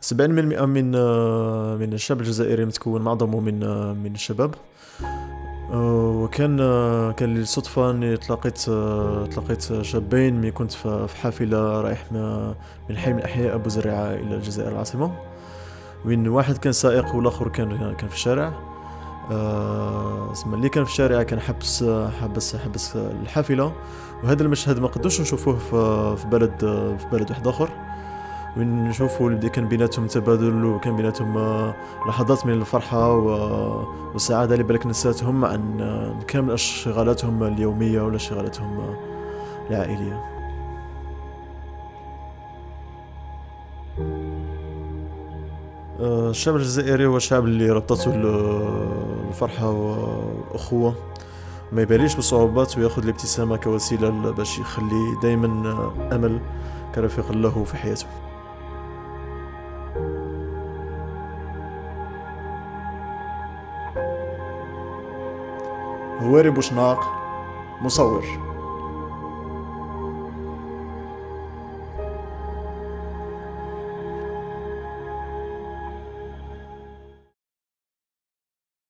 70% من الشعب الجزائري متكون معظمه من الشباب. كان للصدفة اني تلقيت شابين ملي كنت في حافلة رايح من حي من احياء ابو زريعة الى الجزائر العاصمة، وين واحد كان سائق والاخر كان في الشارع. اسمع، اللي كان في الشارع كان حبس الحافلة. وهذا المشهد ما قدوش نشوفوه في بلد واحد اخر، وين نشوفوا اللي كان بيناتهم تبادل، وكان بيناتهم لحظات من الفرحة والسعادة اللي بالك نساتهم عن كامل اشتغالاتهم اليومية ولا اشتغالاتهم العائلية. الشعب الجزائري هو الشعب اللي ربطته الفرحة والأخوة، ما يباليش بالصعوبات، وياخذ الابتسامة كوسيلة باش يخلي دايما أمل كرفيق له في حياته. هواري بوشناق، مصور.